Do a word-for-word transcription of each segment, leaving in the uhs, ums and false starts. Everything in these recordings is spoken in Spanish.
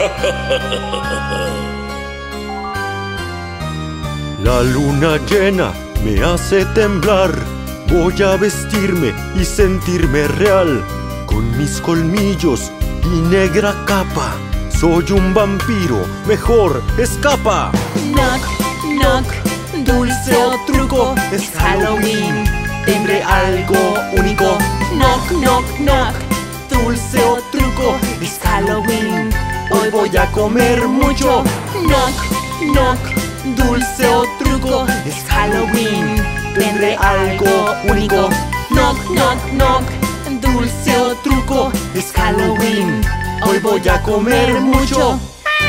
La luna llena me hace temblar. Voy a vestirme y sentirme real. Con mis colmillos y negra capa, soy un vampiro, mejor escapa. Knock, knock, dulce o truco, es Halloween, tendré algo único. Knock, knock, knock, dulce o truco, es Halloween, hoy voy a comer mucho. Knock, knock, dulce o truco, es Halloween, tendré algo único. Knock, knock, knock, dulce o truco, es Halloween, hoy voy a comer mucho.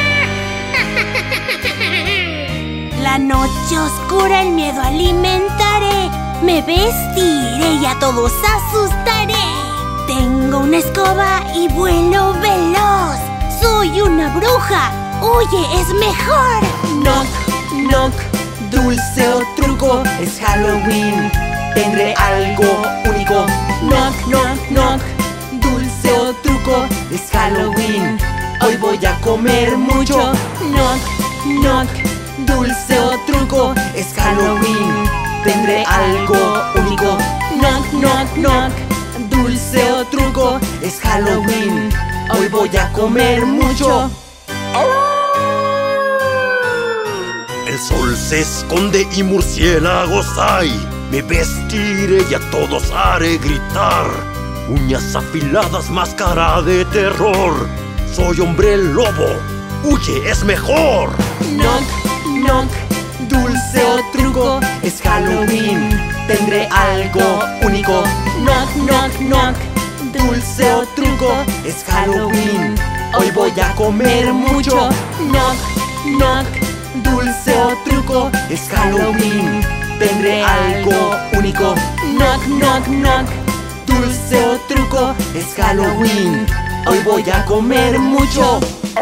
La noche oscura el miedo alimentaré. Me vestiré y a todos asustaré. Tengo una escoba y vuelo veloz. Soy una bruja, huye, es mejor. Knock, knock, dulce o truco, es Halloween, tendré algo único. Knock, knock, knock, dulce o truco, es Halloween, hoy voy a comer mucho. Knock, knock, dulce o truco, es Halloween, tendré algo único. Knock, knock, knock, dulce o truco, es Halloween, hoy voy a comer mucho. El sol se esconde y murciélagos hay. Me vestiré y a todos haré gritar. Uñas afiladas, máscara de terror. Soy hombre lobo, huye, es mejor. Knock, knock, dulce o truco, es Halloween, tendré algo único. Knock, knock, knock, dulce o truco, es Halloween, hoy voy a comer mucho. Knock, knock, dulce o truco, es Halloween, tendré algo único. Knock, knock, knock, dulce o truco, es Halloween, hoy voy a comer mucho.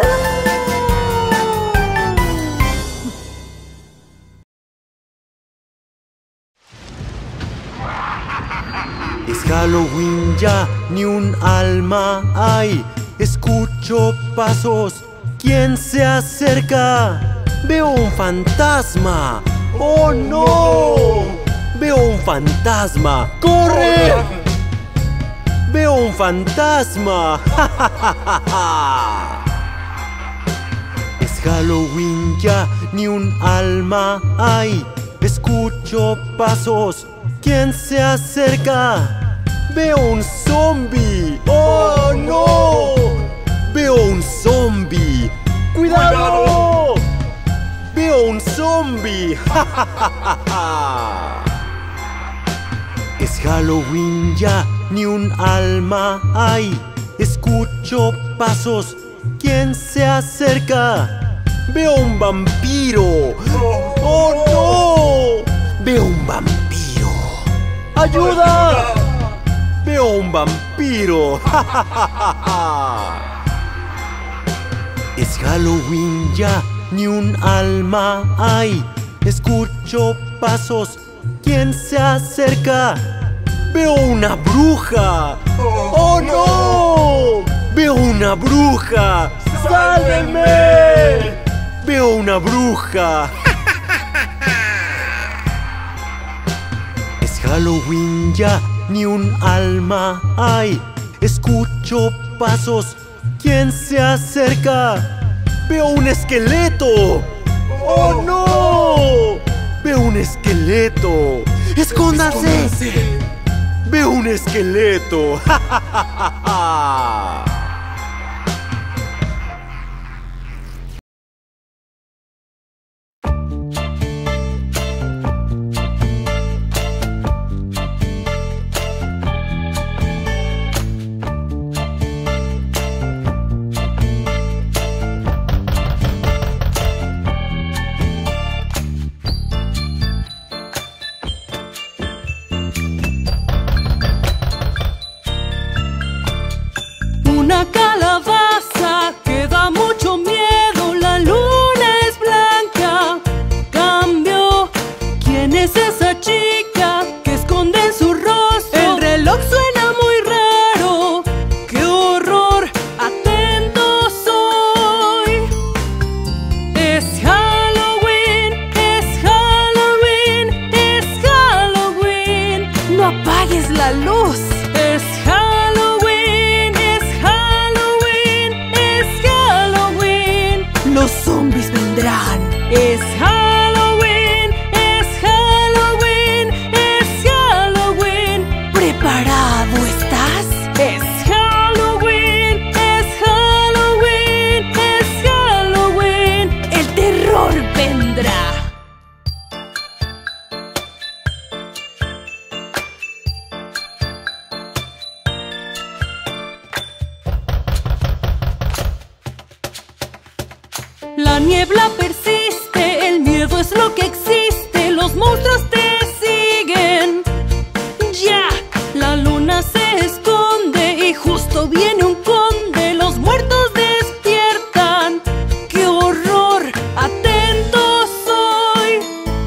Es Halloween ya, ni un alma hay. Escucho pasos, ¿quién se acerca? Veo un fantasma. ¡Oh no! Veo un fantasma. ¡Corre! Veo un fantasma. ¡Ja, ja, ja, ja, ja! Es Halloween ya, ni un alma hay. Escucho pasos, ¿quién se acerca? Veo un zombie. ¡Oh no! Veo un zombie. ¡Cuidado! Veo un zombie. ¡Ja, ja, ja, ja, ja! Es Halloween ya, ni un alma hay. Escucho pasos, ¿quién se acerca? Veo un vampiro. ¡Oh no! Veo un vampiro. ¡Ayuda! Veo un vampiro. ¡Ja, ja, ja, ja, ja! Es Halloween ya, ni un alma hay. Escucho pasos, ¿quién se acerca? Veo una bruja. ¡Oh no! Veo una bruja. ¡Sálvenme! Veo una bruja. Es Halloween ya, ni un alma hay. Escucho pasos, ¿quién se acerca? Veo un esqueleto. ¡Oh no! Veo un esqueleto. ¡Escóndase! ¡Escóndase! Veo un esqueleto. ¡Ja, ja, ja, ja, ja! Una calabaza que da mucho miedo, la luna es blanca. Cambio, ¿quién es esa chica que esconde en su rostro? El reloj suena muy raro, qué horror, atento soy. La niebla persiste, el miedo es lo que existe, los monstruos te siguen. Ya, la luna se esconde y justo viene un conde, los muertos despiertan. ¡Qué horror! ¡Atentos soy!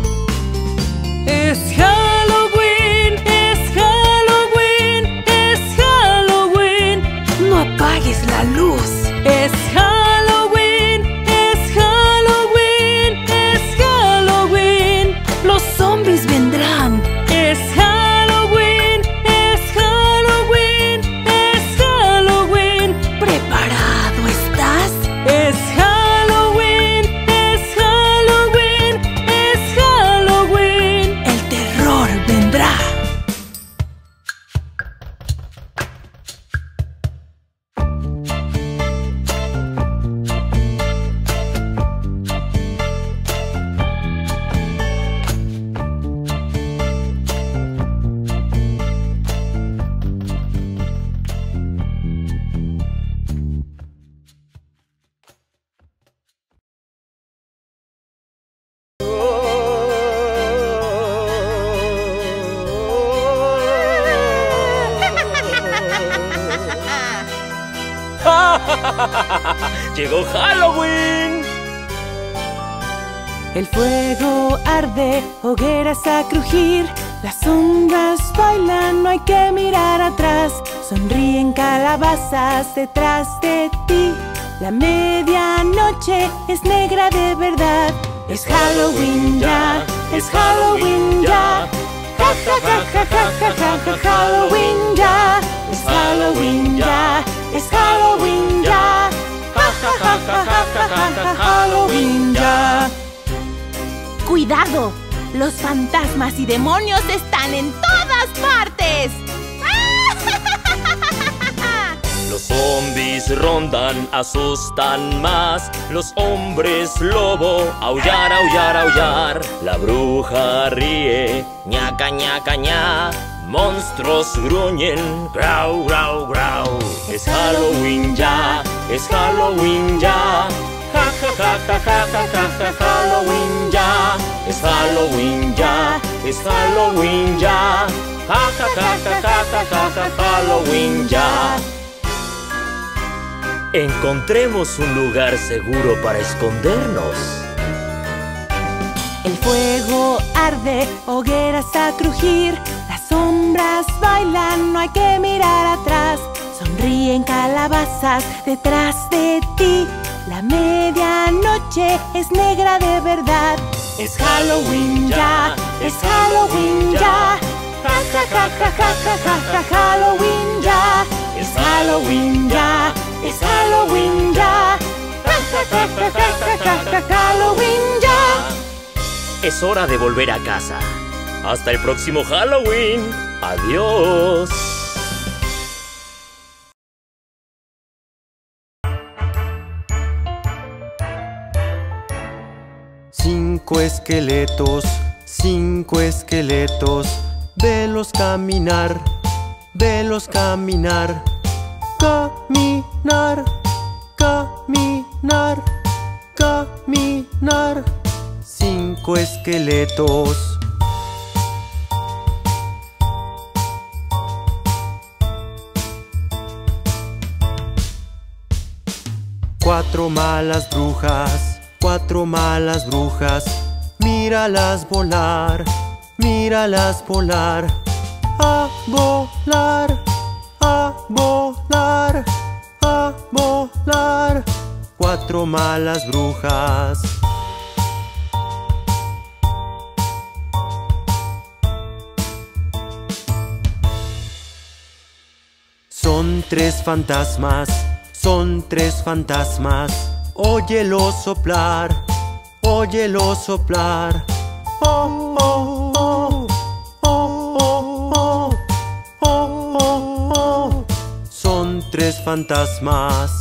Es Halloween, es Halloween, es Halloween. No apagues la luz. Es Halloween, es Halloween, es Halloween. Los zombies vendrán. Es Halloween, es Halloween, es Halloween. ¿Preparado estás? Es Halloween, es Halloween, es Halloween. El terror vendrá. ¡Llegó Halloween! El fuego arde, hogueras a crujir, las sombras bailan, no hay que mirar atrás. Sonríen calabazas detrás de ti. La medianoche es negra de verdad. Es Halloween ya, es Halloween ya. Ja, ja, ja, ja, ja, ja, ja, ja, Halloween ya. Es Halloween ya, es Halloween ya. Ja, ja, ja, ja, ja, ja, ja, Halloween ya. ¡Cuidado! Los fantasmas y demonios están en todas partes. Los zombies rondan, asustan más. Los hombres lobo, aullar, aullar, aullar. La bruja ríe, ñaca, ñaca, ña. Monstruos gruñen, grau, grau, grau. Es Halloween ya, es Halloween ya. Ja, ja, ja, ja, ja, ja, ja, ja, Halloween ya. Es Halloween ya, es Halloween ya. Ja, ja, ja, ja, ja, ja, ja, ja, Halloween ya. Encontremos un lugar seguro para escondernos. El fuego arde, hogueras a crujir, las sombras bailan, no hay que mirar atrás. Sonríen calabazas detrás de ti. La medianoche es negra de verdad. Es Halloween ya, es Halloween ya. Ja, ja, ja, ja, ja, ja, ja, ja, Halloween ya. Es Halloween ya, es Halloween ya. Ja, ja, ja, ja, ja, ja, ja, Halloween ya. Es hora de volver a casa. Hasta el próximo Halloween. Adiós. Cinco esqueletos, cinco esqueletos, velos caminar, velos caminar, caminar, caminar, caminar. Cinco esqueletos. Cuatro malas brujas, cuatro malas brujas, míralas volar, míralas volar, a volar, a volar, a volar. Cuatro malas brujas. Son tres fantasmas, son tres fantasmas. Óyelo soplar, óyelo soplar. Oh, oh, oh, oh, oh, oh, oh, oh, oh. Son tres fantasmas.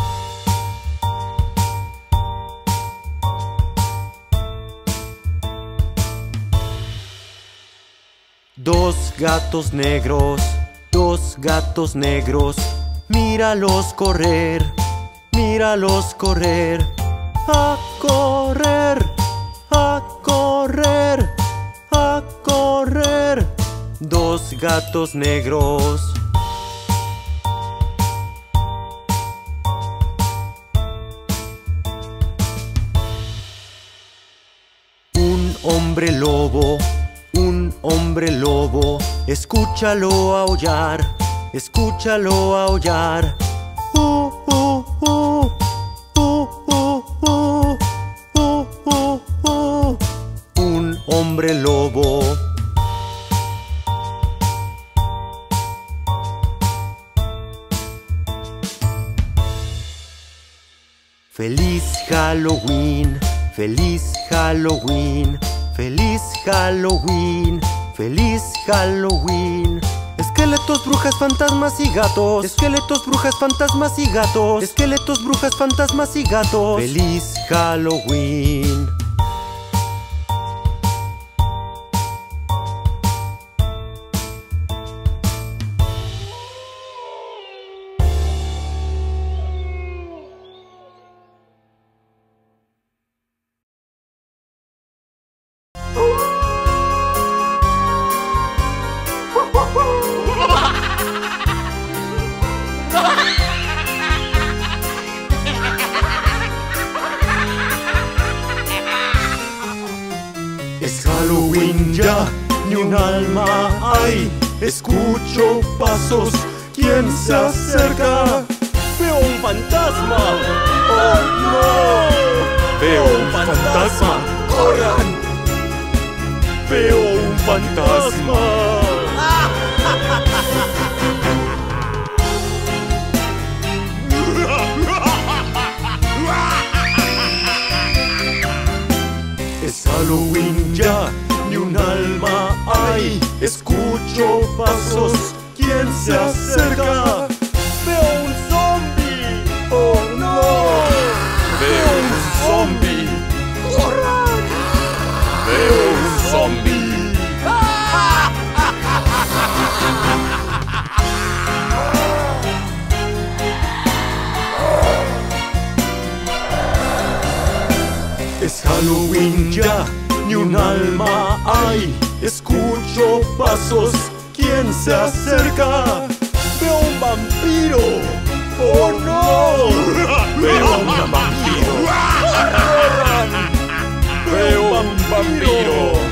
Dos gatos negros, dos gatos negros. Míralos correr, míralos correr, a correr, a correr, a correr. Dos gatos negros. Un hombre lobo, un hombre lobo. Escúchalo aullar, escúchalo aullar. Uh, uh, uh, uh, uh, uh, uh, uh, uh. Un hombre lobo. Feliz Halloween, feliz Halloween, feliz Halloween, feliz Halloween. Esqueletos, brujas, fantasmas y gatos. Esqueletos, brujas, fantasmas y gatos. Esqueletos, brujas, fantasmas y gatos. Feliz Halloween. Es Halloween ya, ni un alma hay. Escucho pasos, ¿quién se acerca? ¡Veo un fantasma! ¡Oh no! ¡Veo un fantasma! ¡Corran! ¡Veo un fantasma! Es Halloween ya, ni un alma hay. Escucho pasos, ¿quién se acerca? ¡Veo un zombie! ¡Oh no! ¡Veo un zombie! ¡Corran! ¡Veo un zombie! Es Halloween ya, ni un alma hay. Escucho pasos, ¿quién se acerca? ¡Veo un vampiro! ¡Oh no! ¡Veo un vampiro! ¡Corran! ¡Veo un vampiro!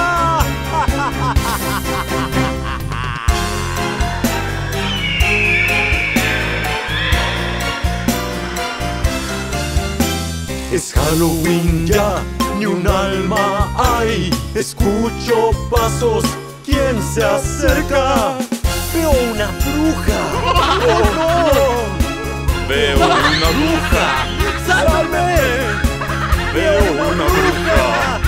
Es Halloween ya, ni un alma hay. Escucho pasos, ¿quién se acerca? Veo una bruja. ¡Oh no! Veo una bruja. ¡Sálvame! Veo una bruja.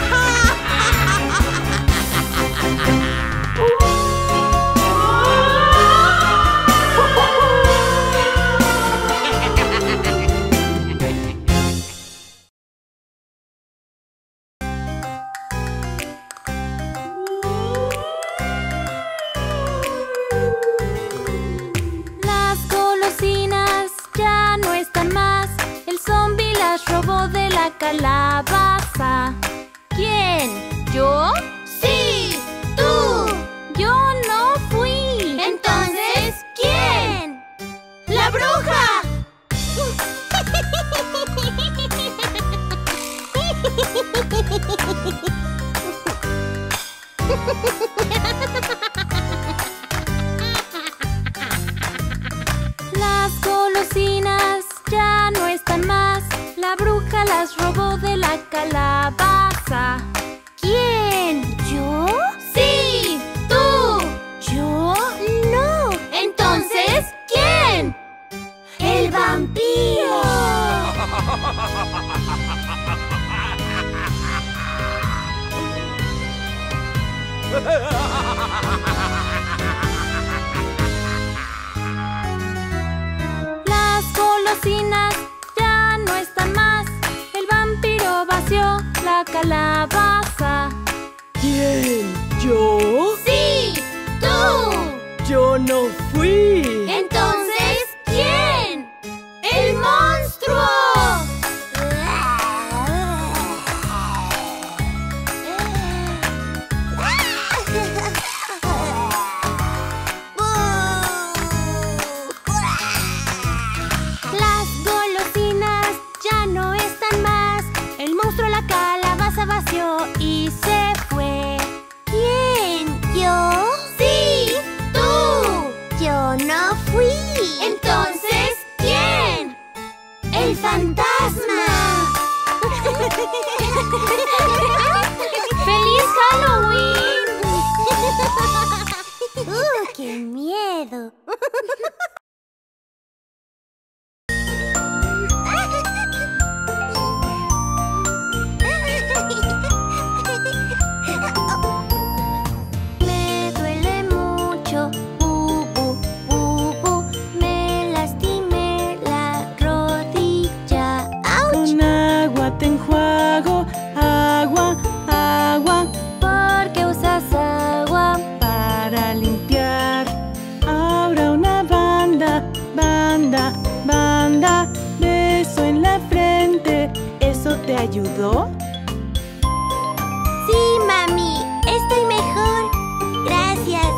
Robó de la calabaza. ¿Quién? ¿Yo? ¡Sí! ¡Tú! Yo no fui. Entonces, ¿quién? ¡La bruja! Las golosinas ya no están más. La bruja las robó de la calabaza. ¿Quién? ¿Yo? ¡Sí! ¡Tú! ¿Yo? ¡No! Entonces, ¿quién? ¡El vampiro! Las golosinas ya no están más. El vampiro vació la calabaza. ¿Quién? ¿Yo? ¡Sí! ¡Tú! Yo no fui. Entonces, ¿quién? ¡El monstruo! una calabaza vació y se fue. ¿Quién? ¿Yo? ¡Sí! ¡Tú! Yo no fui. Entonces, ¿quién? ¡El fantasma! ¡Feliz Halloween! ¡Uh, qué miedo! Me duele mucho, bubu, bubu. Me lastimé la rodilla. ¡Auch! Con agua te enjuago, agua, agua. ¿Por qué usas agua? Para limpiar. Ahora una banda, banda, banda. Beso en la frente. ¿Eso te ayudó? Sí, mami, estoy mejor. Gracias.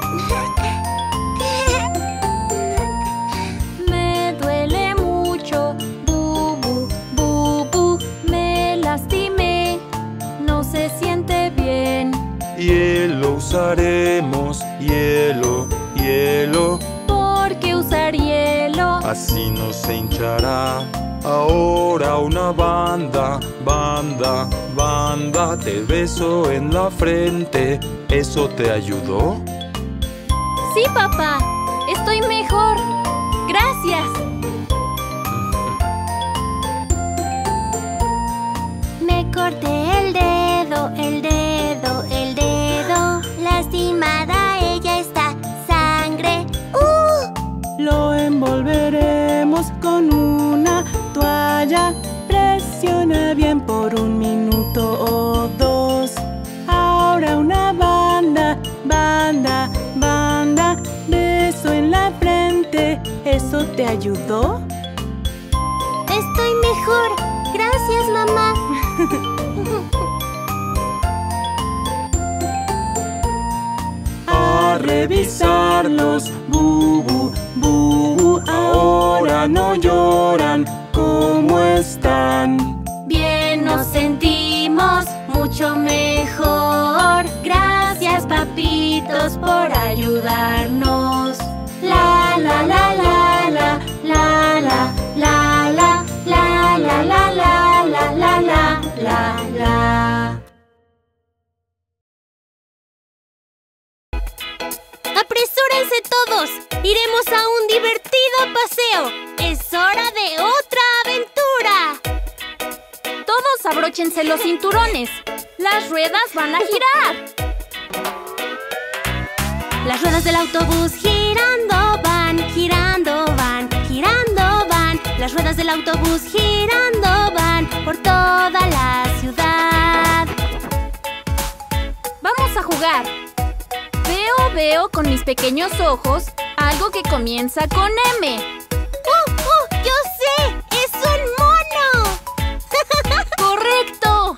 Me duele mucho, bubu, bubu. Me lastimé, no se siente bien. Hielo usaremos, hielo, hielo. ¿Por qué usar hielo? Así no se hinchará. Ahora una banda, banda, banda. Te beso en la frente. ¿Eso te ayudó? Sí, papá, estoy mejor. Gracias. Me corté el dedo, el dedo, el dedo. Lastimada ella está, sangre. ¡Uh! Lo envolveremos con una toalla. Presiona bien por un minuto o dos. Ahora una banda, banda, banda. Beso en la frente. ¿Eso te ayudó? Estoy mejor. Gracias, mamá. A revisarlos, bubu, bubu. Ahora no lloran. ¿Cómo están? Bien nos sentimos, mucho mejor. Gracias, papitos, por ayudarnos. La la la la la la la la la la la la la la la la la la. ¡Apresúrense todos! ¡Iremos a un divertido paseo! ¡Es hora de otra aventura! Todos abróchense los cinturones. Las ruedas van a girar. Las ruedas del autobús girando van, girando van, girando van. Las ruedas del autobús girando van por toda la ciudad. Vamos a jugar. Veo, veo con mis pequeños ojos algo que comienza con M. ¡Uh, uh! ¡Yo sé! ¡Es un mono! ¡Correcto!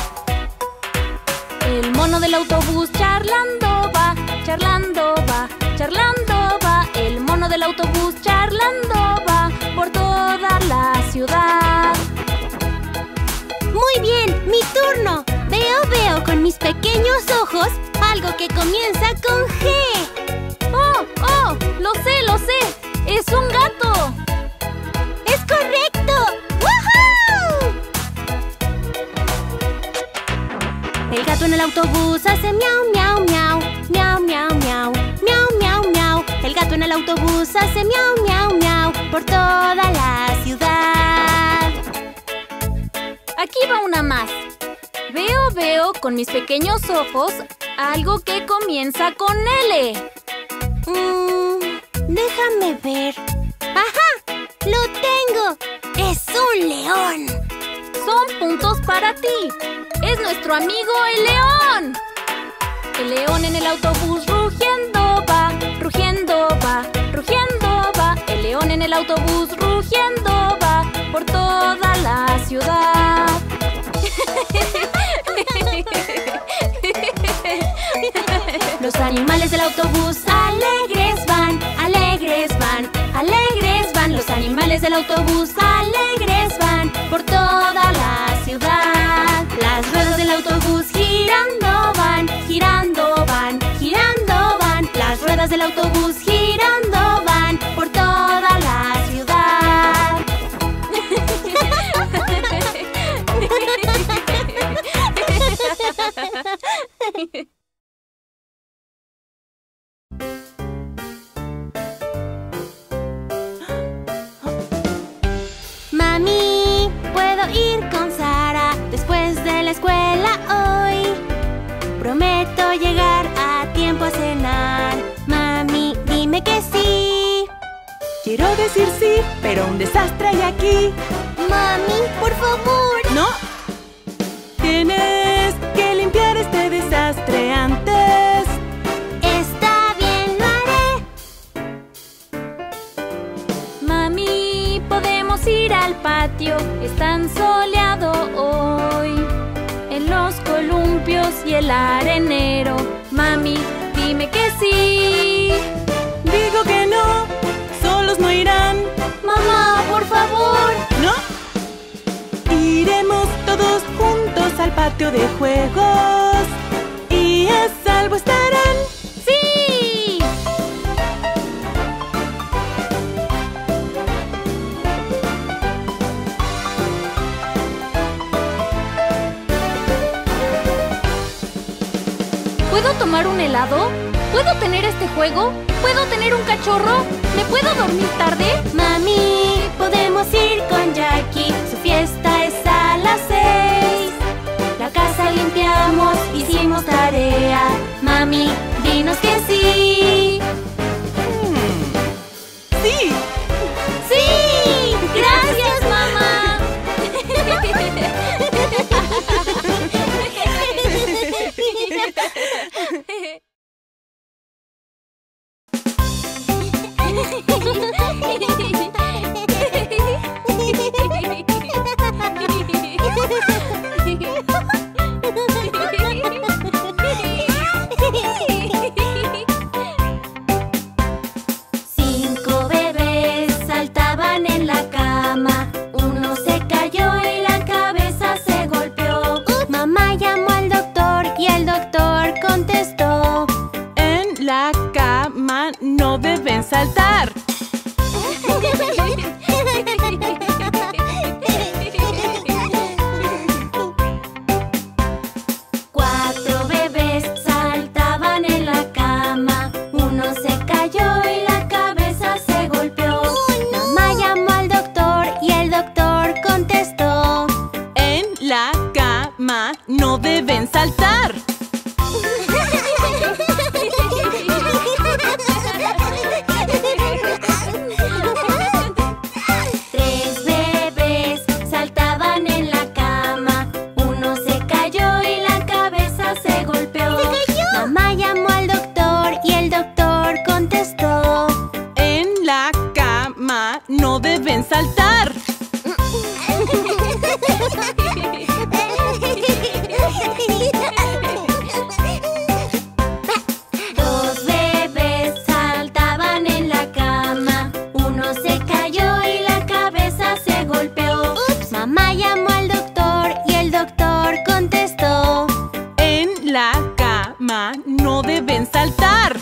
El mono del autobús charlando va, charlando va, charlando va. El mono del autobús charlando va por toda la ciudad. Muy bien, mi turno. Veo, veo con mis pequeños ojos algo que comienza con G. ¡Oh, oh! ¡Lo sé, lo sé! ¡Es un gato! ¡Es correcto! ¡Woohoo! El gato en el autobús hace miau, miau, miau, miau, miau, miau, miau, miau, miau. El gato en el autobús hace miau, miau, miau por toda la ciudad. Aquí va una más. Veo, veo con mis pequeños ojos algo que comienza con L. Mm, déjame ver. ¡Ajá! ¡Lo tengo! ¡Es un león! Son puntos para ti. ¡Es nuestro amigo el león! El león en el autobús rugiendo va, rugiendo va, rugiendo va. El león en el autobús rugiendo va por toda la ciudad. Los animales del autobús alegres van, alegres van, alegres van. Los animales del autobús alegres van por toda la ciudad. Las ruedas del autobús girando van, girando van, girando van. Las ruedas del autobús girando van por toda la ciudad. Mami, ¿puedo ir con Sara después de la escuela hoy? Prometo llegar a tiempo a cenar. Mami, dime que sí. Quiero decir sí, pero un desastre hay aquí. Mami, por favor. ¡No! Tienes que limpiar este desastre antes. Está bien, lo haré. Mami, podemos ir al patio, es tan soleado hoy. En los columpios y el arenero. Mami, dime que sí. Digo que no, solos no irán. Mamá, por favor. ¿No? Iremos todos juntos al patio de juegos y a salvo estarán. ¡Sí! ¿Puedo tomar un helado? ¿Puedo tener este juego? ¿Puedo tener un cachorro? ¿Me puedo dormir tarde? Mami, podemos ir con Jackie. Su fiesta es a las seis. La casa limpiamos, hicimos tarea. Mami, dinos que sí. ¡Sí! ¡Sí! ¡Gracias, mamá! Cinco bebés saltaban en la cama. Uno se cayó y la cabeza se golpeó. Mamá llamó al doctor y el doctor contestó: En la cama no deben saltar. Cuatro bebés saltaban en la cama. Uno se cayó y la cabeza se golpeó. Mamá llamó al doctor y el doctor contestó: En la cama no deben saltar. Tres bebés saltaban en la cama. Uno se cayó y la cabeza se golpeó. Mamá llamó al doctor y el doctor contestó: En la cama no deben saltar. Dos bebés saltaban en la cama. Uno se cayó y la cabeza se golpeó. Mamá llamó al doctor y el doctor contestó: En la cama no deben saltar.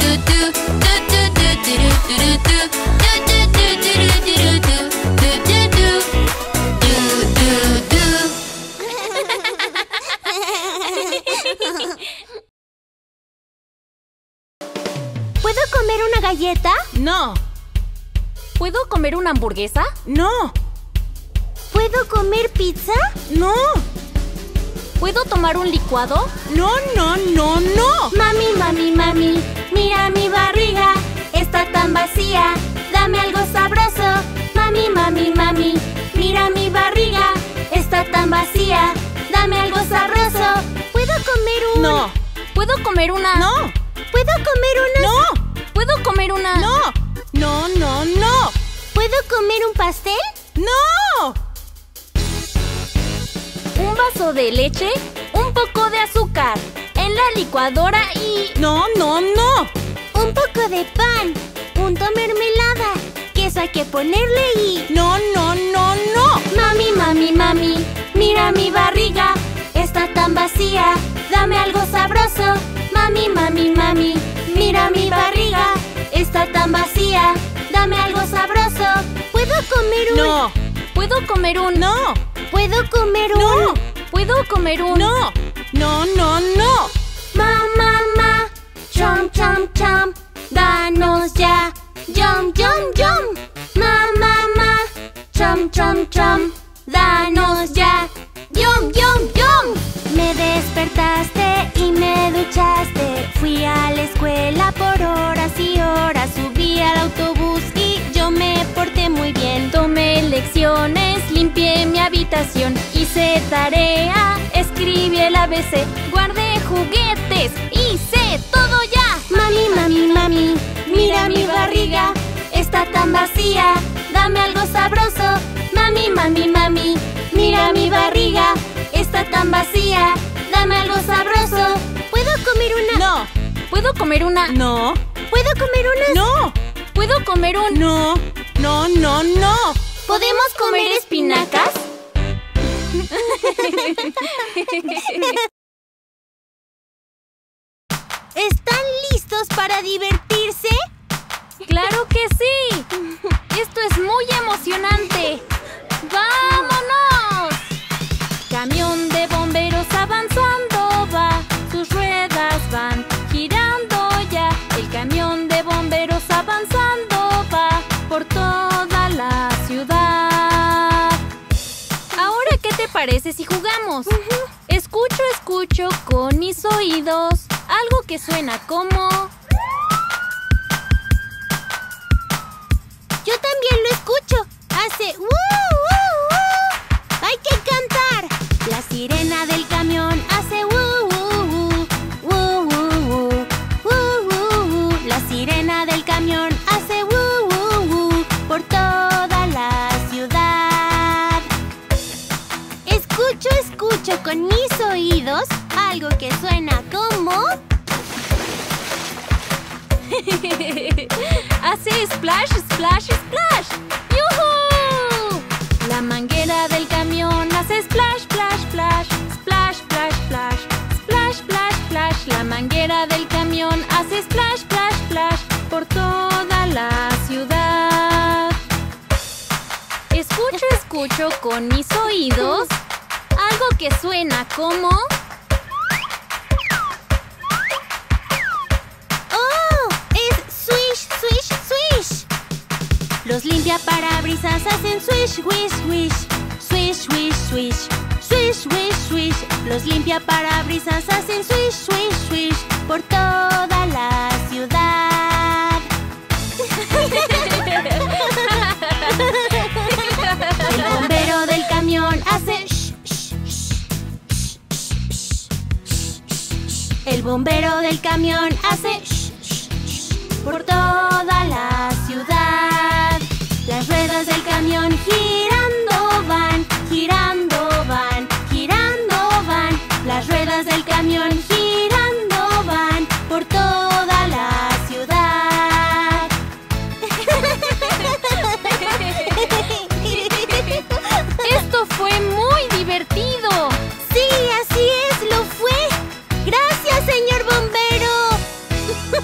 ¿Puedo comer una galleta? No. ¿Puedo comer una hamburguesa? No. ¿Puedo comer pizza? No. ¿Puedo tomar un licuado? No, no, no, no. Mami, mami, mami, mira mi barriga, está tan vacía, dame algo sabroso. Mami, mami, mami, mira mi barriga, está tan vacía, dame algo sabroso. ¿Puedo comer un...? No. ¿Puedo comer una...? No. ¿Puedo comer una...? No. ¿Puedo comer una...? No. No, no, no. ¿Puedo comer un pastel? ¡No! ¿Un vaso de leche? Un poco de azúcar en la licuadora y... No, no, no. Un poco de pan, punto mermelada, queso hay que ponerle y... No, no, no, no. Mami, mami, mami, mira mi barriga, está tan vacía, dame algo sabroso. Mami, mami, mami, mira mi barriga, está tan vacía, dame algo sabroso. ¿Puedo comer un...? No. ¿Puedo comer un...? No. ¿Puedo comer un...? No. ¿Puedo comer un...? No. No, no, no. Ma, ma, ma, chom, chom, chom, danos ya, yum, yum, yum. Ma, ma, ma, chom, chom, chom, danos ya, yum, yum, yum. Me despertaste y me duchaste, fui a la escuela por horas y horas, subí al autobús y yo me porté muy bien. Tomé lecciones, limpié mi habitación, hice tarea, escribí el A B C, guardé juguetes, hice todo ya. Mami, mami, mami, mira mi barriga, está tan vacía, dame algo sabroso. Mami, mami, mami, mira mi barriga, está tan vacía, dame algo sabroso. ¿Puedo comer una...? No. ¿Puedo comer una...? No. ¿Puedo comer una...? No. ¿Puedo comer un...? No. No, no, no. ¿Podemos comer espinacas? ¿Están listos para divertirse? ¡Claro que sí! ¡Esto es muy emocionante! ¡Vámonos! Camión de bomberos avanzando va, sus ruedas van girando ya. El camión de bomberos avanzando va por toda la ciudad. Ahora, ¿qué te parece si jugamos? Uh-huh. Escucho, escucho con mis oídos algo que suena como... Yo también lo escucho. Hace... ¡Uh, uh, uh! ¡Hay que cantar! La sirena del camión hace... ¡Uh, uh, uh! ¡Uh, uh, uh! ¡Uh, uh, uh! La sirena del camión hace... ¡Uh, uh, uh! Por toda la ciudad. Escucho, escucho con mis oídos algo que suena como... Hace splash, splash, splash. ¡Yujú! La manguera del camión hace splash, splash, splash. Splash, splash, splash. Splash, splash, splash. La manguera del camión hace splash, splash, splash. Por toda la ciudad. Escucho, escucho con mis oídos algo que suena como... Los limpiaparabrisas hacen swish, swish, swish. Swish, swish, swish. Swish, swish, swish. Los limpiaparabrisas hacen swish, swish, swish. Por toda la ciudad. El bombero del camión hace shh, shh, shh, shh, shh. El bombero del camión hace shh, shh, shh. Por toda la ciudad. Las ruedas del camión girando van, girando van, girando van. Las ruedas del camión girando van por toda la ciudad. ¡Esto fue muy divertido! Sí, así es, lo fue. Gracias, señor bombero.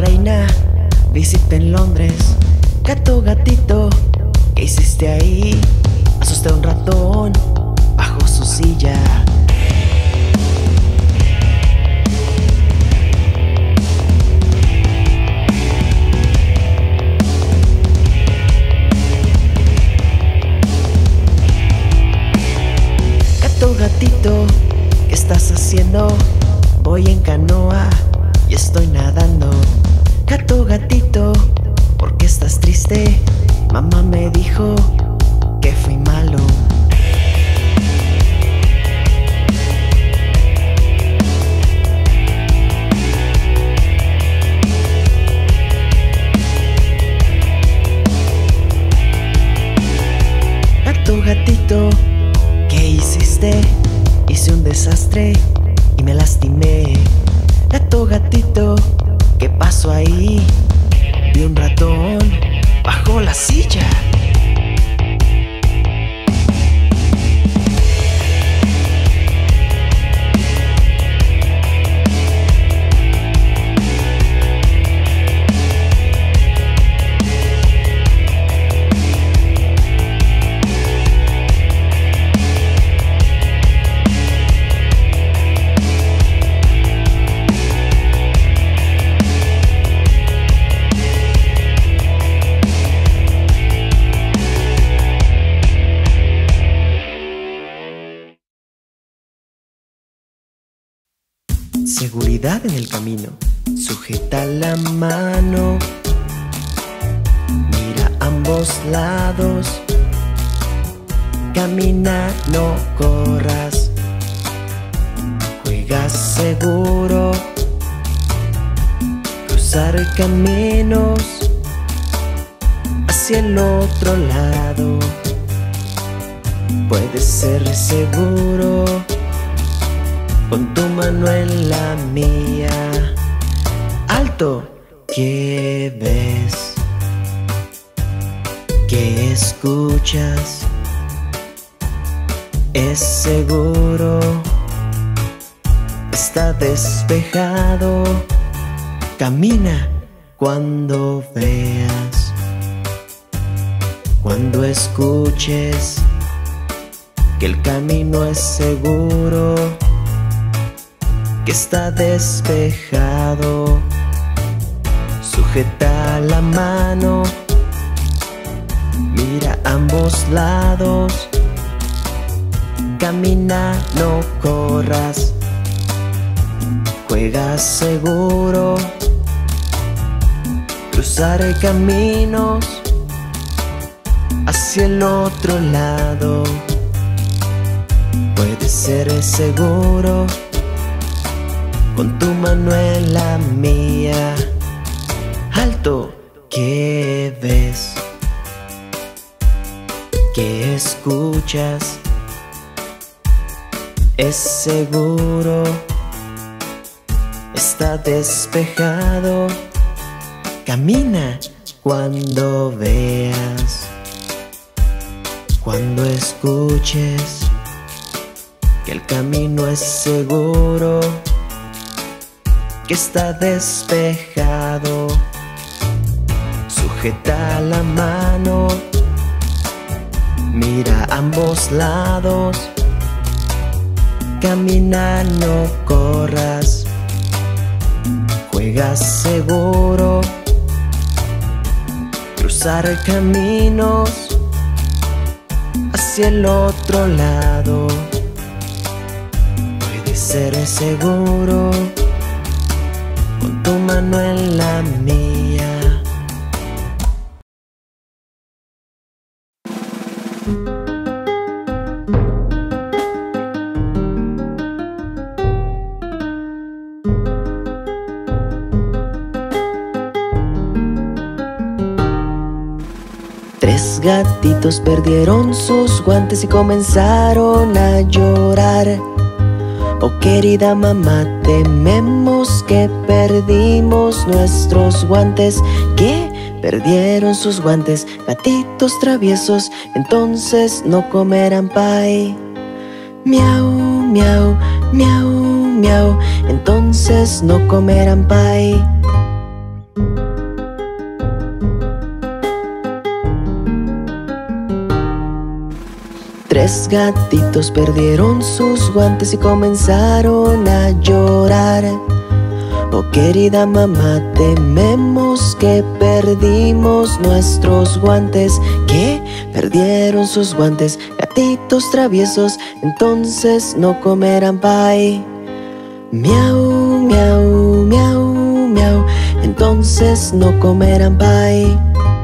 reina, visita en Londres. Gato, gatito, ¿qué hiciste ahí? Asusté a un ratón bajo su silla. Gato, gatito, ¿qué estás haciendo? Voy en canoa y estoy nadando. Gato, gatito, ¿por qué estás triste? Mamá me dijo que fui malo. Gato, gatito, ¿qué hiciste? Hice un desastre y me lastimé. Gato, gatito, ¿qué pasó ahí? Vi un ratón bajo la silla. Seguridad en el camino, sujeta la mano, mira a ambos lados, camina, no corras, juega seguro, cruzar caminos hacia el otro lado, puedes ser seguro. Pon tu mano en la mía. Alto, ¿qué ves? ¿Qué escuchas? Es seguro, está despejado. Camina cuando veas, cuando escuches que el camino es seguro, que está despejado. Sujeta la mano, mira a ambos lados, camina, no corras, juega seguro, cruzar caminos hacia el otro lado, puedes ser seguro. Con tu mano en la mía. Alto, ¿qué ves? ¿Qué escuchas? Es seguro, está despejado. Camina cuando veas, cuando escuches que el camino es seguro, que está despejado. Sujeta la mano, mira a ambos lados, camina, no corras, juega seguro, cruzar caminos hacia el otro lado, puedes ser seguro. Con tu mano en la mía. Tres gatitos perdieron sus guantes y comenzaron a llorar. Oh querida mamá, tememos que perdimos nuestros guantes. ¿Qué? Perdieron sus guantes, gatitos traviesos, entonces no comerán pie. Miau, miau, miau, miau, entonces no comerán pie. Tres gatitos perdieron sus guantes y comenzaron a llorar. Oh querida mamá, tememos que perdimos nuestros guantes. ¿Qué? Perdieron sus guantes, gatitos traviesos, entonces no comerán pie. Miau, miau, miau, miau, entonces no comerán pie.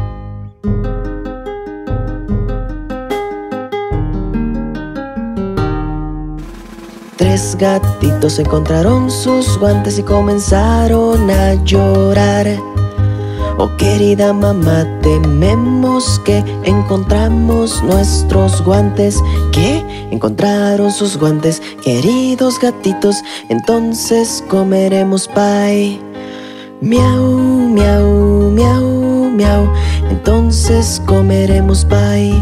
Tres gatitos encontraron sus guantes y comenzaron a llorar. Oh querida mamá, tememos que encontramos nuestros guantes. ¿Qué? Encontraron sus guantes, queridos gatitos, entonces comeremos pie. Miau, miau, miau, miau, entonces comeremos pie.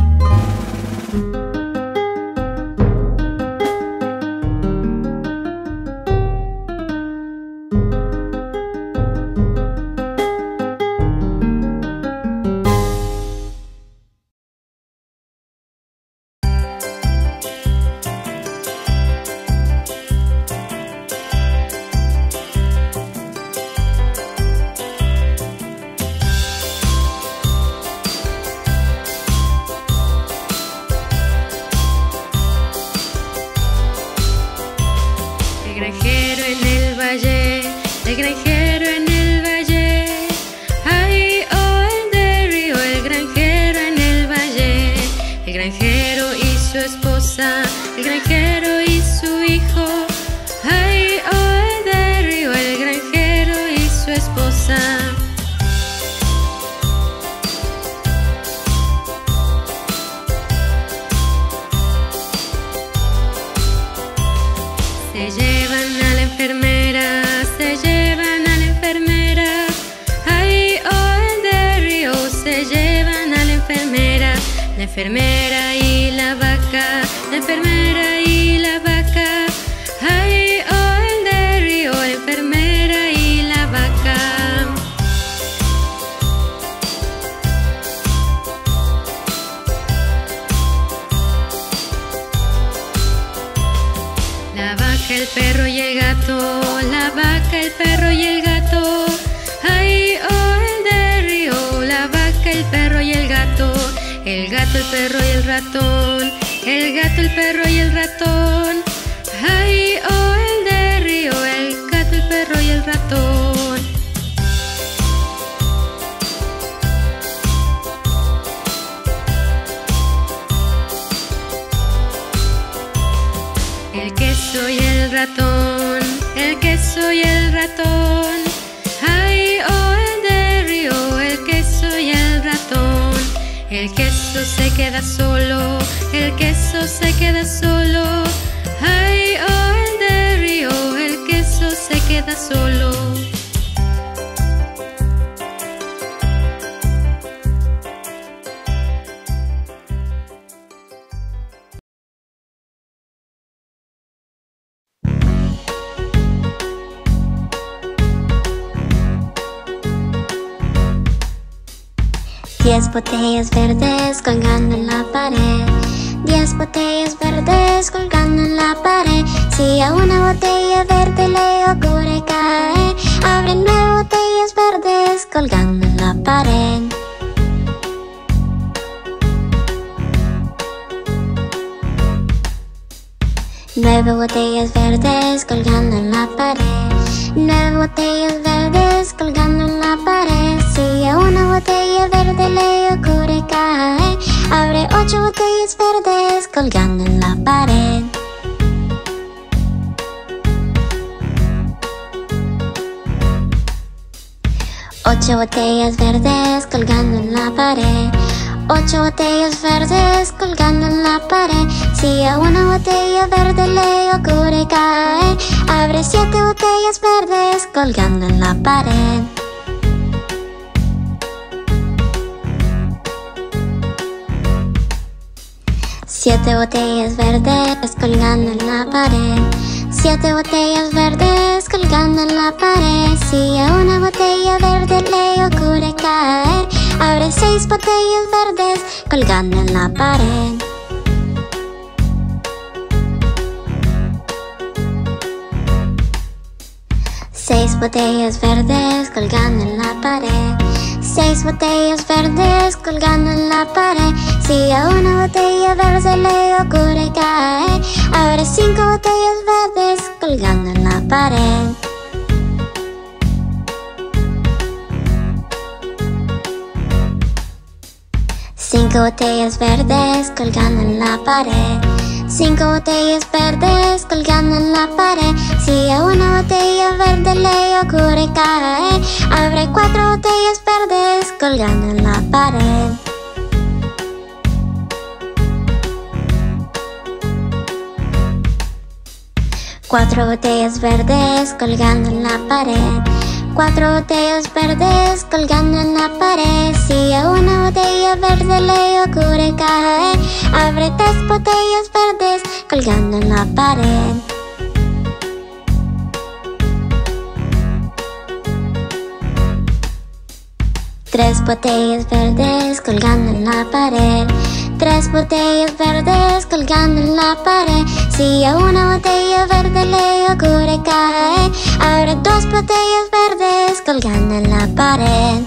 La enfermera y la vaca, la enfermera y la vaca. Ay, oh, el de río, la enfermera y la vaca. La vaca, el perro y el gato, la vaca, el perro y el gato. Ay, oh, el de río, la vaca, el perro y el gato. El gato, el perro y el ratón, el gato, el perro y el ratón. Ay, oh, el de río, el gato, el perro y el ratón. El queso y el ratón, el queso y el ratón. Ay, oh, el de río, el queso y el ratón. El queso se queda solo, el queso se queda solo. Ay, oh, el de río, el queso se queda solo. Diez botellas verdes colgando en la pared. Diez botellas verdes colgando en la pared. Si a una botella verde le ocurre caer, abre nueve botellas verdes colgando en la pared. Nueve botellas verdes colgando en la pared. Nueve botellas verdes colgando en la pared. Si a una botella verde le ocurre caer, abre ocho botellas verdes colgando en la pared. Ocho botellas verdes colgando en la pared. Ocho botellas verdes colgando en la pared. Si a una botella verde le ocurre caer, abre siete botellas verdes colgando en la pared. Siete botellas verdes colgando en la pared. Siete botellas verdes colgando en la pared. Si a una botella verde le ocurre caer, abre seis botellas verdes colgando en la pared. Seis botellas verdes colgando en la pared. Seis botellas verdes colgando en la pared. Si a una botella verde se le ocurre caer, habrá cinco botellas verdes colgando en la pared. Cinco botellas verdes colgando en la pared. Cinco botellas verdes colgando en la pared. Si a una botella verde le ocurre caer, habrá cuatro botellas verdes colgando en la pared. Cuatro botellas verdes colgando en la pared. Cuatro botellas verdes colgando en la pared. Si a una botella verde le ocurre caer, habrá tres botellas verdes colgando en la pared. Tres botellas verdes colgando en la pared. Tres botellas verdes colgando en la pared. Si a una botella verde le ocurre caer, habrá dos botellas verdes colgando en la pared.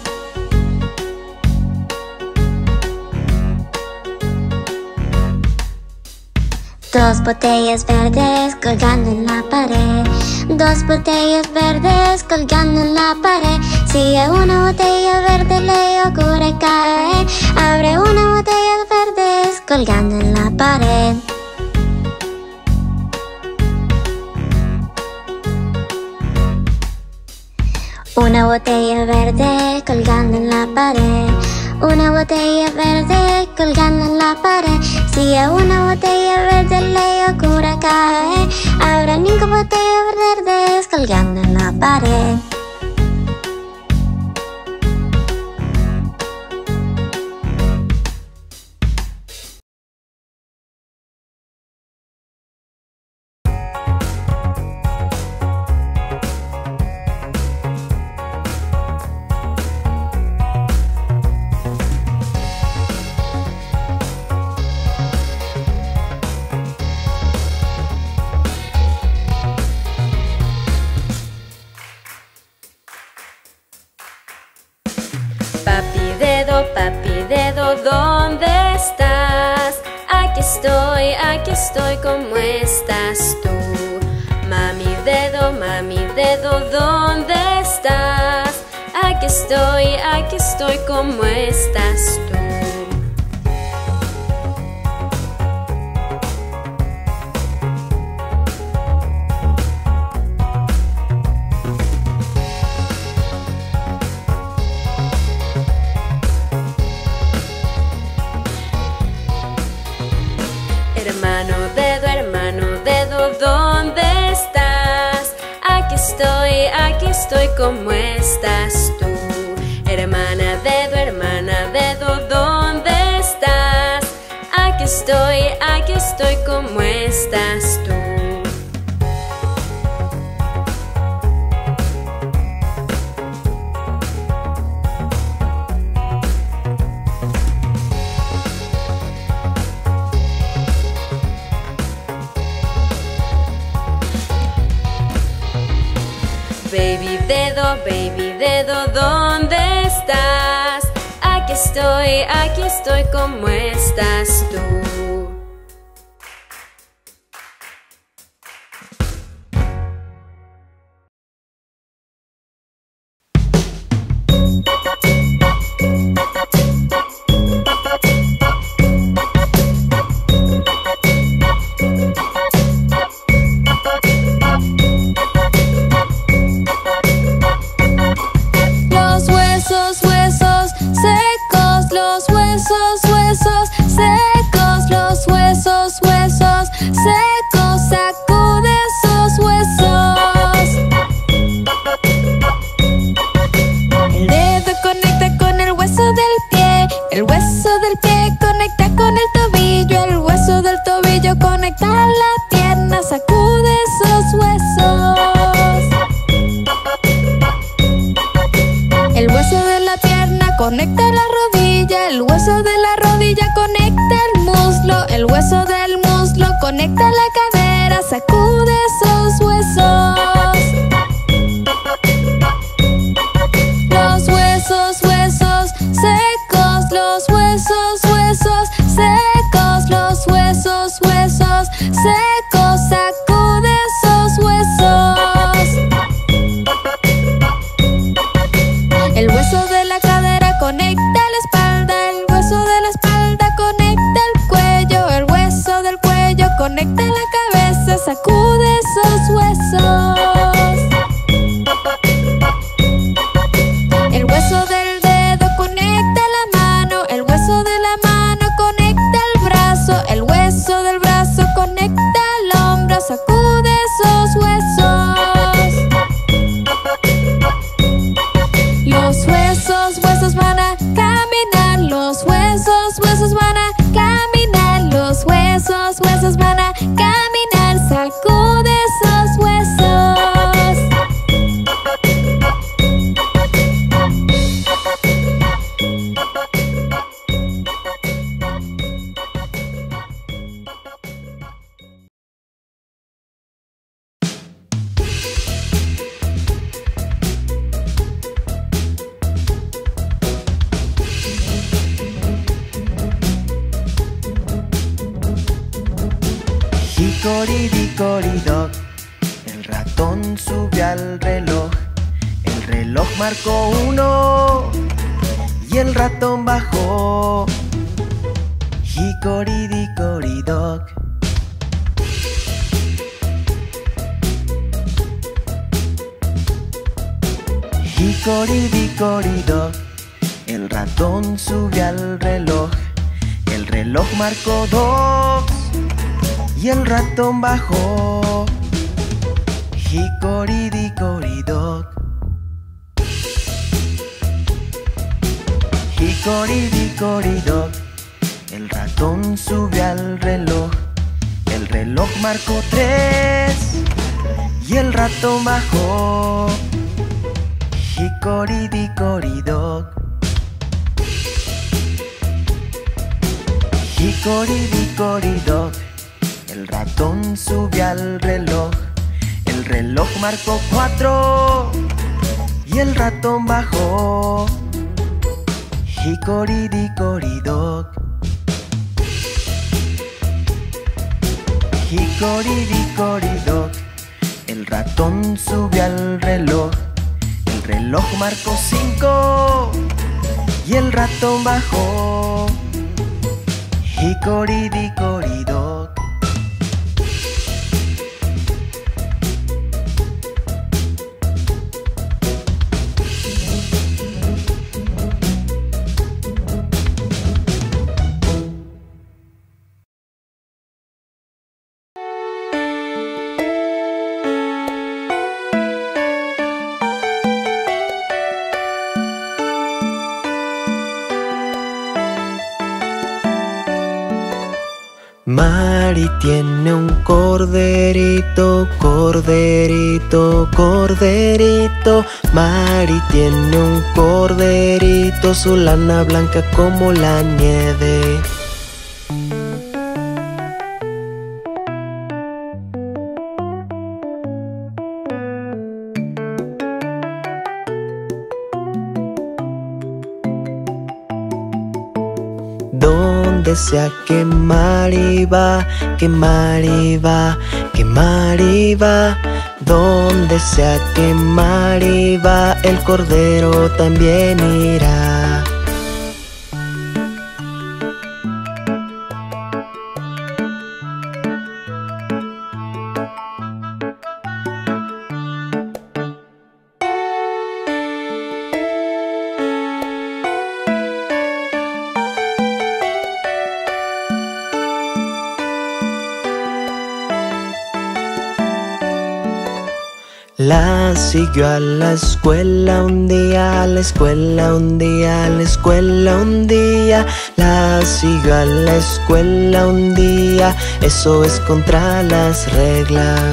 Dos botellas verdes colgando en la pared. Dos botellas verdes colgando en la pared. Si a una botella verde le ocurre caer, habrá una botella verdes colgando en la pared. Una botella verde colgando en la pared. Una botella verde colgando en la pared. Si a una botella verde le ocurre caer, habrá cinco botellas verdes colgando en la pared. Papi dedo, ¿dónde estás? Aquí estoy, aquí estoy, ¿cómo estás tú? Mami dedo, mami dedo, ¿dónde estás? Aquí estoy, aquí estoy, ¿cómo estás tú? Hermano dedo, hermano dedo, ¿dónde estás? Aquí estoy, aquí estoy, ¿cómo estás tú? Hermana dedo, hermana dedo, ¿dónde estás? Aquí estoy, aquí estoy, ¿cómo estás tú? Baby dedo, baby dedo, ¿dónde estás? Aquí estoy, aquí estoy, ¿cómo estás tú? Conecta la rodilla, el hueso de la rodilla conecta el muslo, el hueso del muslo conecta la cadera, sacude esos huesos. secos, los huesos, huesos secos, sacude esos huesos. El hueso de la cadera conecta la espalda, el hueso de la espalda conecta el cuello, el hueso del cuello conecta la cabeza, sacude esos huesos. El hueso del dedo conecta la mano, el hueso de la mano conecta el brazo, el hueso del brazo conecta el hombro, sacude esos huesos. Los huesos, huesos van a caminar, los huesos, huesos van a caminar, los huesos, huesos van a caminar, sacude esos huesos. Hickory-dickory-dock, el ratón subió al reloj. El reloj marcó uno y el ratón bajó. Hickory-dickory-dock. Hickory-dickory-dock, el ratón subió al reloj. El reloj marcó dos y el ratón bajó. Hickory-dickory-dock. Hickory-dickory-dock, el ratón subió al reloj. El reloj marcó tres y el ratón bajó. Hickory-dickory-dock. Hickory-dickory-dock, el ratón subió al reloj. El reloj marcó cuatro y el ratón bajó. Hickory-dickory-dock. Hickory-dickory-dock, el ratón subió al reloj. El reloj marcó cinco y el ratón bajó. Hickory-dickory-dock. Mari tiene un corderito, corderito, corderito. Mari tiene un corderito, su lana blanca como la nieve. Donde sea que Mari va, que Mari va, que Mari va. Donde sea que Mari va, el cordero también irá. La siguió a la escuela un día, a la escuela un día, a la escuela un día. La siguió a la escuela un día, eso es contra las reglas.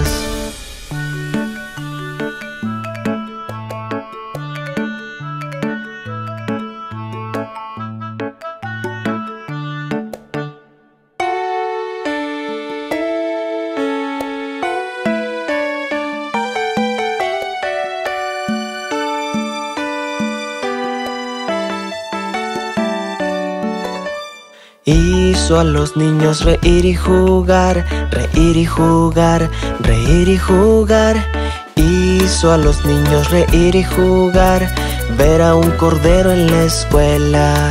Y Hizo a los niños reír y jugar, reír y jugar, reír y jugar. Hizo a los niños reír y jugar, ver a un cordero en la escuela.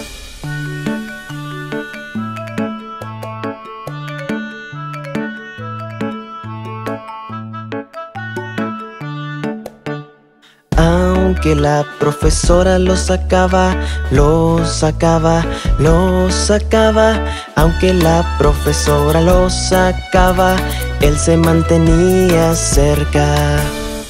Aunque la profesora lo sacaba, lo sacaba, lo sacaba. Aunque la profesora lo sacaba, él se mantenía cerca.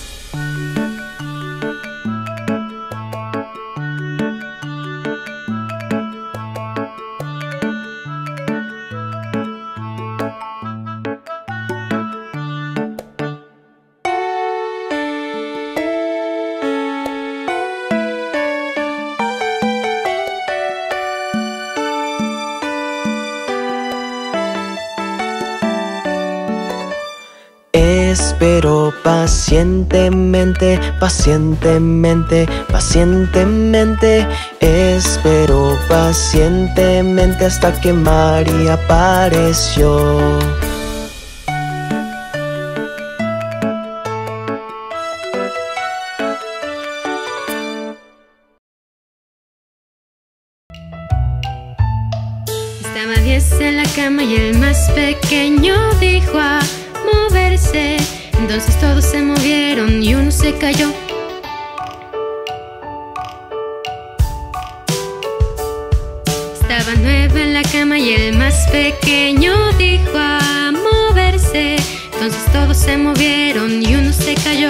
Esperó pacientemente, pacientemente, pacientemente. Esperó pacientemente hasta que María apareció. Estaba diez en la cama y el más pequeño dijo a moverse. Entonces todos se movieron y uno se cayó. Estaba nueve en la cama y el más pequeño dijo a moverse. Entonces todos se movieron y uno se cayó.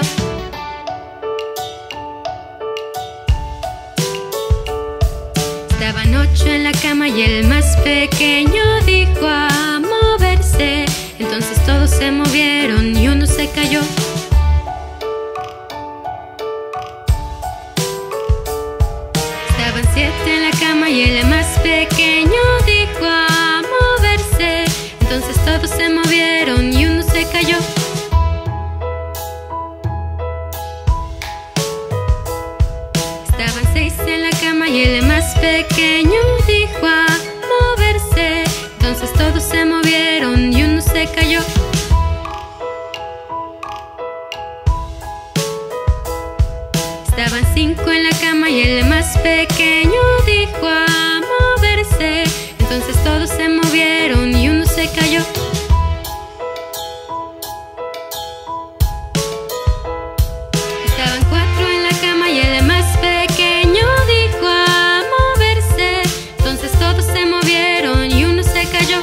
Estaban ocho en la cama y el más pequeño dijo a moverse. Entonces todos se movieron y uno se cayó. Estaban siete en la cama y el más pequeño dijo a moverse. Entonces todos se movieron y uno se cayó. Estaban seis en la cama y el más pequeño dijo a moverse. Entonces todos se movieron y uno se cayó. Estaban cinco en la cama y el más pequeño dijo a moverse. Entonces todos se movieron y uno se cayó. Estaban cuatro en la cama y el más pequeño dijo a moverse. Entonces todos se movieron y uno se cayó.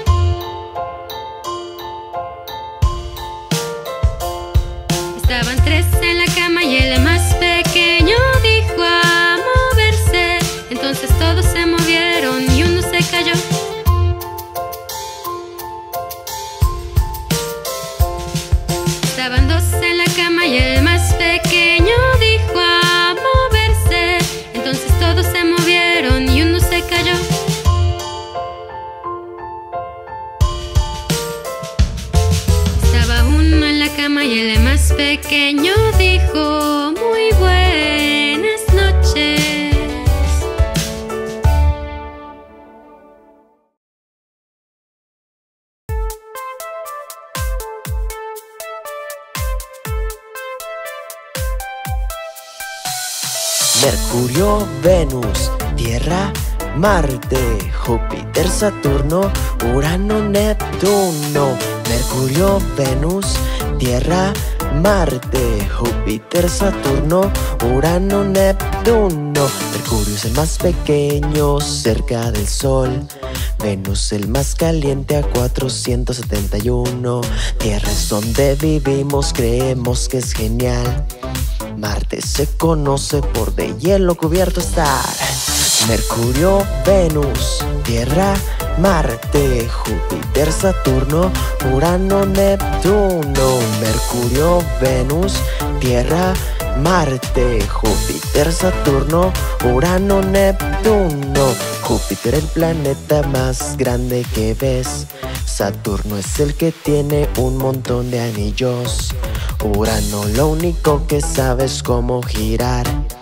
Estaban tres en la cama y el más pequeño dijo a moverse. Entonces todos se movieron y uno se cayó. Estaban dos en la cama y el más pequeño dijo a moverse. Entonces todos se movieron y uno se cayó. Estaba uno en la cama y el más pequeño dijo muy buenas noches. Mercurio, Venus, Tierra, Marte, Júpiter, Saturno, Urano, Neptuno. Mercurio, Venus, Tierra, Marte, Júpiter, Saturno, Urano, Neptuno. Mercurio es el más pequeño cerca del Sol. Venus el más caliente a cuatrocientos setenta y uno. Tierra es donde vivimos, creemos que es genial. Marte se conoce por de hielo cubierto estar. Mercurio, Venus, Tierra, Marte, Júpiter, Saturno, Urano, Neptuno. Mercurio, Venus, Tierra, Marte, Júpiter, Saturno, Urano, Neptuno. Júpiter el planeta más grande que ves. Saturno es el que tiene un montón de anillos. Urano lo único que sabe es cómo girar.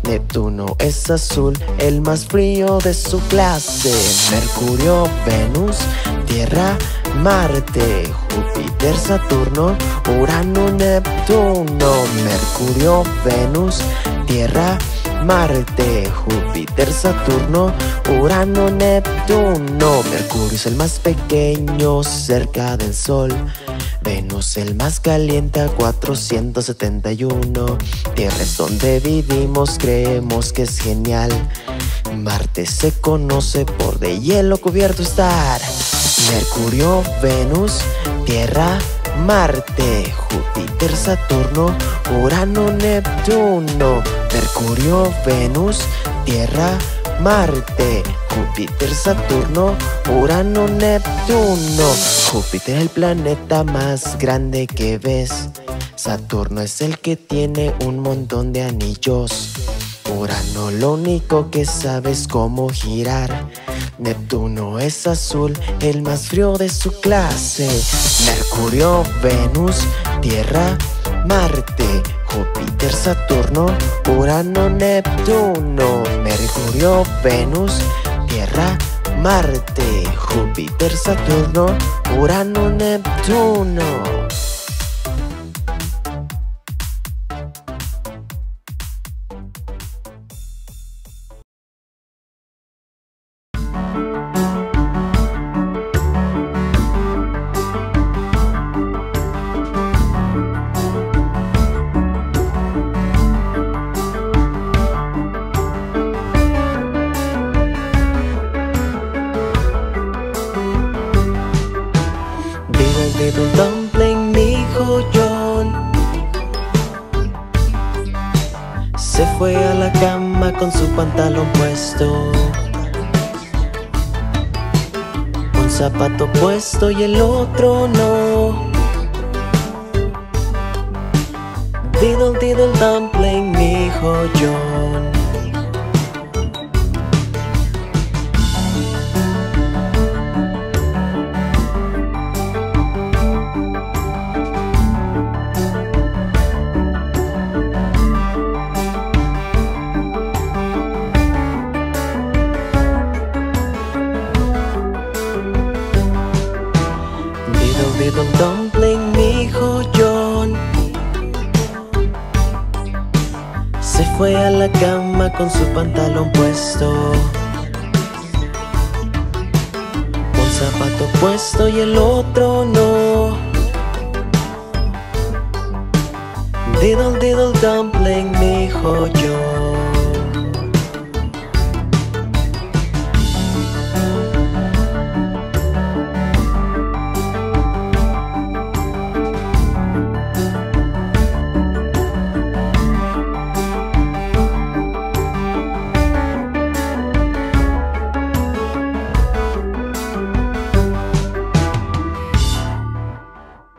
Neptuno es azul, el más frío de su clase. Mercurio, Venus, Tierra, Marte, Júpiter, Saturno, Urano, Neptuno. Mercurio, Venus, Tierra, Marte, Júpiter, Saturno, Urano, Neptuno. Mercurio es el más pequeño cerca del Sol. Venus el más caliente a cuatrocientos setenta y uno. Tierra es donde vivimos, creemos que es genial. Marte se conoce por de hielo cubierto estar. Mercurio, Venus, Tierra, Marte, Júpiter, Saturno, Urano, Neptuno. Mercurio, Venus, Tierra, Marte, Júpiter, Saturno, Urano, Neptuno. Júpiter es el planeta más grande que ves. Saturno es el que tiene un montón de anillos. Urano lo único que sabe es cómo girar. Neptuno es azul, el más frío de su clase. Mercurio, Venus, Tierra, Marte, Júpiter, Saturno, Urano, Neptuno. Mercurio, Venus, Tierra, Marte, Júpiter, Saturno, Urano, Neptuno. Diddle Dumpling, mi hijo John, se fue a la cama con su pantalón puesto, un zapato puesto y el otro no. Diddle Diddle Dumpling, mi hijo John. Diddle Dumpling, mi hijo John, se fue a la cama con su pantalón puesto, un zapato puesto y el otro no. Diddle Diddle Dumpling, mi hijo John.